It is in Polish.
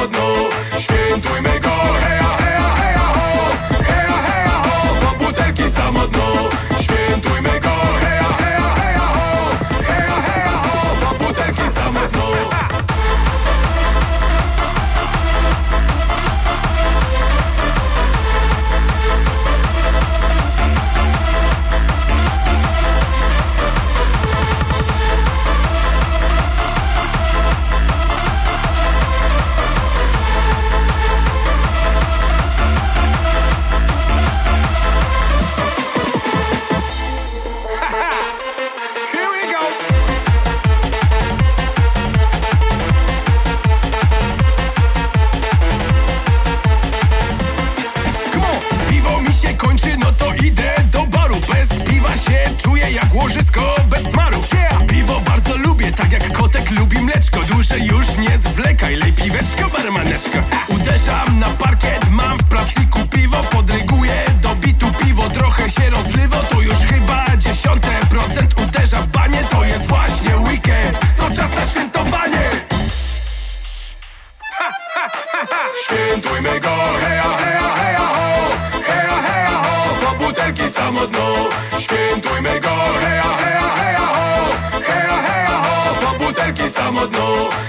dnu. Świętujmy go, heja, heja, heja, ho. Heja, heja, ho, po butelki samo dnu. Świętujmy go, heja, heja, heja, ho. Heja, heja, ho, po butelki samo dnu. Czuję jak łożysko bez smaru. Piwo bardzo lubię, tak jak kotek lubi mleczko. Dłużej już nie zwlekaj, lej piweczko, barmaneczko. Uderzam na parkiet, mam w plastiku piwo. Podryguję do bitu piwo, trochę się rozlywo. To już chyba 10% uderza w banie. To jest właśnie weekend, to czas na świętowanie. Świętujmy go, heja, heja, heja, ho. Heja, heja, ho, po butelki samo dnu. Świętujmy go, heja, heja, heja, ho. Heja, heja, ho, po butelki samo dnu.